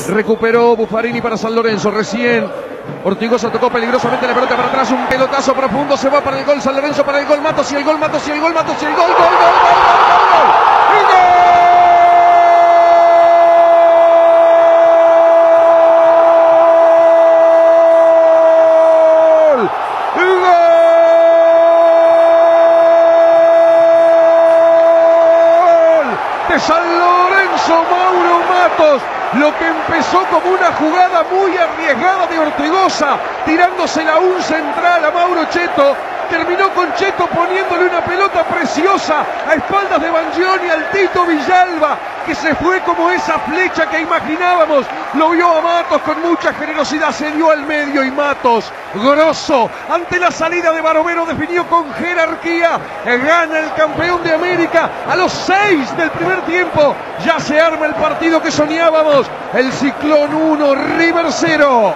Recuperó Buffarini para San Lorenzo. Recién Ortigosa tocó peligrosamente la pelota para atrás. Un pelotazo profundo. Se va para el gol San Lorenzo, para el gol Matos y el gol Matos y el gol Matos y el gol. ¡Gol, gol, gol, gol, gol, gol! De San Lorenzo, Mauro Matos, lo que empezó como una jugada muy arriesgada de Ortigosa, tirándosela a un central a Mauro Cheto, terminó con Cheto poniéndole una pelota preciosa a espaldas de Bangioni al Tito Villalba, que se fue como esa flecha que imaginábamos. Lo vio a Matos con mucha generosidad, se dio al medio y Matos, grosso, ante la salida de Barovero, definió con jerarquía. Gana el campeón de América a los 6 del primer tiempo. Ya se arma el partido que soñábamos. El Ciclón 1, River 0.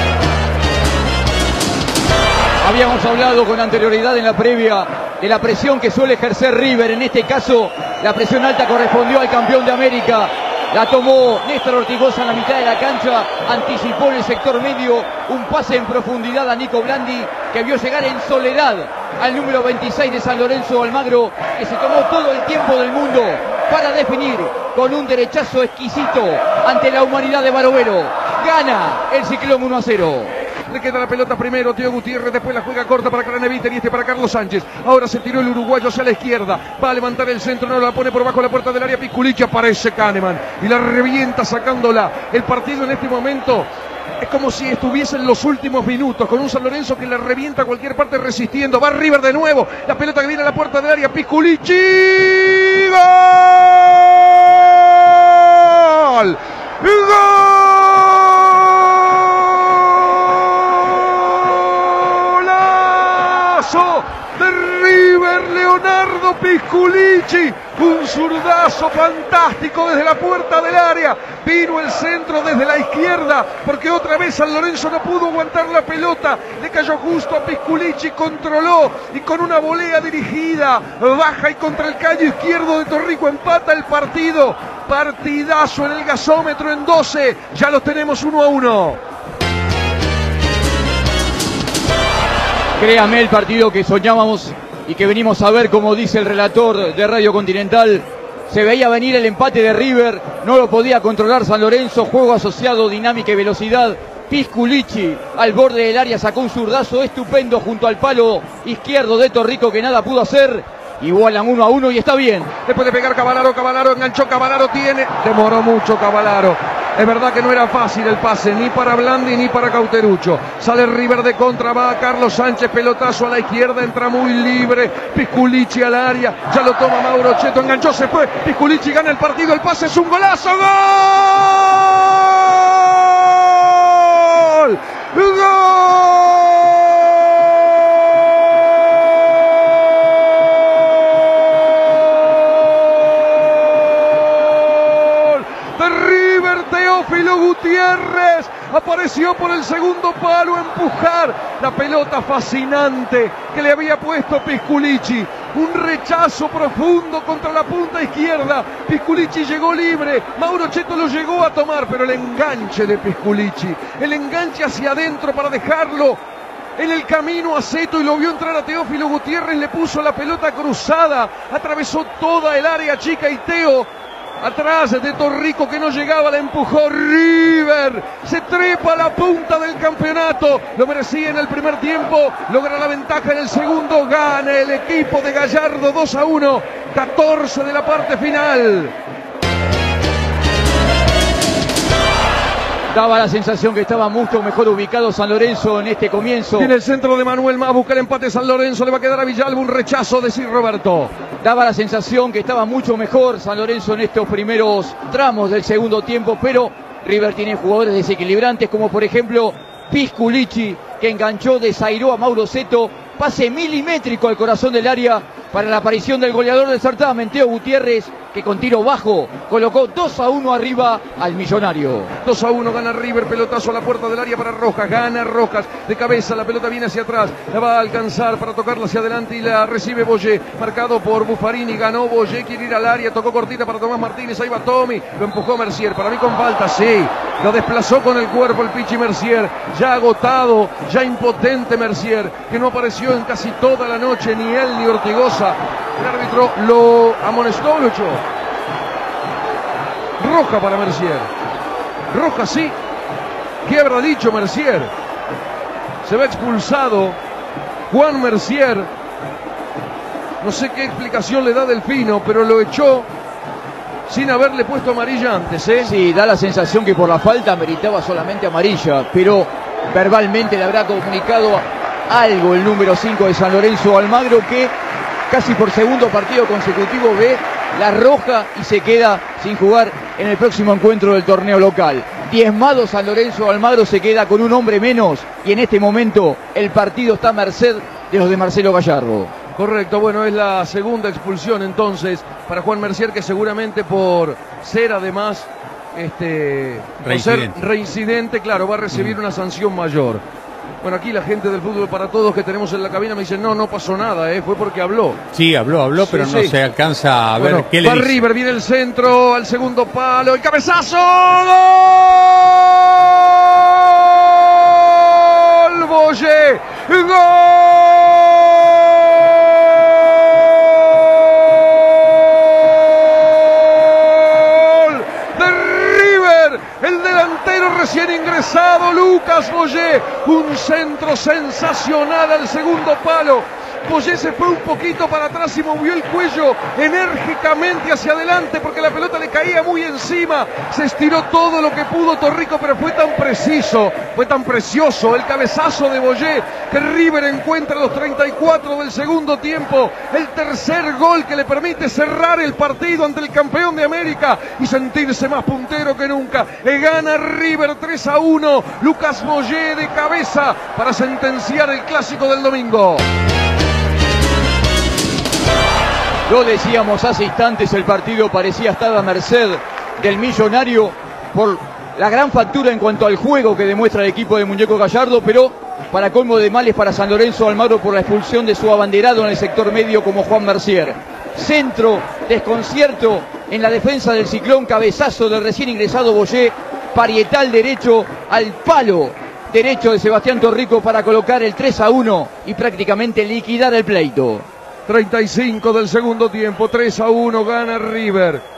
Habíamos hablado con anterioridad en la previa de la presión que suele ejercer River. En este caso, la presión alta correspondió al campeón de América. La tomó Néstor Ortigosa en la mitad de la cancha, anticipó en el sector medio un pase en profundidad a Nico Blandi, que vio llegar en soledad al número 26 de San Lorenzo, Almagro, que se tomó todo el tiempo del mundo para definir con un derechazo exquisito ante la humanidad de Barovero. Gana el Ciclón 1-0. Le queda la pelota primero Teo Gutiérrez, después la juega corta para Craneviter y para Carlos Sánchez. Ahora se tiró el uruguayo hacia la izquierda, va a levantar el centro, no la pone por bajo la puerta del área. Pisculichi, aparece Kahneman y la revienta sacándola. El partido en este momento es como si estuviese en los últimos minutos, con un San Lorenzo que le revienta a cualquier parte resistiendo. Va River de nuevo, la pelota que viene a la puerta del área. Pisculichi, ¡gol! ¡Gol! De River, Leonardo Pisculichi, un zurdazo fantástico desde la puerta del área. Vino el centro desde la izquierda, porque otra vez San Lorenzo no pudo aguantar la pelota. Le cayó justo a Pisculichi, controló y con una volea dirigida baja y contra el caño izquierdo de Torrico empata el partido. Partidazo en el gasómetro en 12. Ya los tenemos 1-1. Créame, el partido que soñábamos y que venimos a ver, como dice el relator de Radio Continental, se veía venir el empate de River, no lo podía controlar San Lorenzo, juego asociado, dinámica y velocidad. Pisculichi al borde del área sacó un zurdazo estupendo junto al palo izquierdo de Torrico, que nada pudo hacer. Igualan 1-1 y está bien. Después de pegar Cavallaro, enganchó, Cavallaro tiene, demoró mucho Cavallaro. Es verdad que no era fácil el pase, ni para Blandi ni para Cauterucho. Sale River de contra, va a Carlos Sánchez, pelotazo a la izquierda, entra muy libre. Pisculichi al área, ya lo toma Mauro Cheto, enganchó, se fue. Pisculichi gana el partido, el pase es un golazo. ¡Gol! ¡Gol! Teófilo Gutiérrez apareció por el segundo palo a empujar la pelota fascinante que le había puesto Pisculichi. Un rechazo profundo contra la punta izquierda. Pisculichi llegó libre. Mauro Cheto lo llegó a tomar, pero el enganche de Pisculichi, el enganche hacia adentro para dejarlo en el camino a Zeto, y lo vio entrar a Teófilo Gutiérrez, le puso la pelota cruzada, atravesó toda el área chica y Teo, atrás de Torrico que no llegaba, la empujó. River se trepa a la punta del campeonato, lo merecía en el primer tiempo, logra la ventaja en el segundo, gana el equipo de Gallardo 2-1, 14 de la parte final. Daba la sensación que estaba mucho mejor ubicado San Lorenzo en este comienzo. Tiene el centro de Manuel Más, busca el empate San Lorenzo, le va a quedar a Villalba, un rechazo de Sir Roberto. Daba la sensación que estaba mucho mejor San Lorenzo en estos primeros tramos del segundo tiempo, pero River tiene jugadores desequilibrantes, como por ejemplo Pisculichi, que enganchó, desairó a Mauro Zeto, pase milimétrico al corazón del área para la aparición del goleador del certamen, Teo Gutiérrez, que con tiro bajo colocó 2-1 arriba al Millonario. 2-1 gana River, pelotazo a la puerta del área para Rojas, gana Rojas de cabeza, la pelota viene hacia atrás, la va a alcanzar para tocarla hacia adelante y la recibe Boyé, marcado por Buffarini, ganó Boyé, quiere ir al área, tocó cortita para Tomás Martínez, ahí va Tommy, lo empujó Mercier, para mí con falta, sí, lo desplazó con el cuerpo el Pichi Mercier, ya agotado, ya impotente Mercier, que no apareció en casi toda la noche, ni él ni Ortigosa. El árbitro lo amonestó, Lucho. Roja para Mercier. Roja, sí. ¿Qué habrá dicho Mercier? Se ve expulsado Juan Mercier. No sé qué explicación le da Delfino, pero lo echó sin haberle puesto amarilla antes, ¿eh? Sí, da la sensación que por la falta meritaba solamente amarilla, pero verbalmente le habrá comunicado algo el número 5 de San Lorenzo, Almagro, que casi por segundo partido consecutivo ve la roja y se queda sin jugar en el próximo encuentro del torneo local. Diezmado San Lorenzo, Almagro se queda con un hombre menos y en este momento el partido está a merced de los de Marcelo Gallardo. Correcto, bueno, es la segunda expulsión entonces para Juan Mercier, que seguramente por ser además reincidente, claro, va a recibir una sanción mayor. Bueno, aquí la gente del Fútbol para Todos que tenemos en la cabina me dicen, no pasó nada, fue porque habló. Sí, habló, pero no se alcanza a ver qué le dice. River, viene el centro, al segundo palo, el cabezazo, ¡gol! Boyé, ¡gol! El delantero recién ingresado, Lucas Boyé, un centro sensacional al segundo palo. Boyé se fue un poquito para atrás y movió el cuello enérgicamente hacia adelante porque la pelota le caía muy encima. Se estiró todo lo que pudo Torrico, pero fue tan preciso, fue tan precioso el cabezazo de Boyé que River encuentra los 34 del segundo tiempo. El tercer gol que le permite cerrar el partido ante el campeón de América y sentirse más puntero que nunca. Gana River 3-1. Lucas Boyé de cabeza para sentenciar el clásico del domingo. Lo decíamos hace instantes, el partido parecía estar a merced del Millonario por la gran factura en cuanto al juego que demuestra el equipo de Muñeco Gallardo, pero para colmo de males para San Lorenzo, Almagro por la expulsión de su abanderado en el sector medio como Juan Mercier. Centro, desconcierto en la defensa del Ciclón, cabezazo del recién ingresado Boyé, parietal derecho al palo derecho de Sebastián Torrico para colocar el 3-1 y prácticamente liquidar el pleito. 35 del segundo tiempo, 3-1 gana River.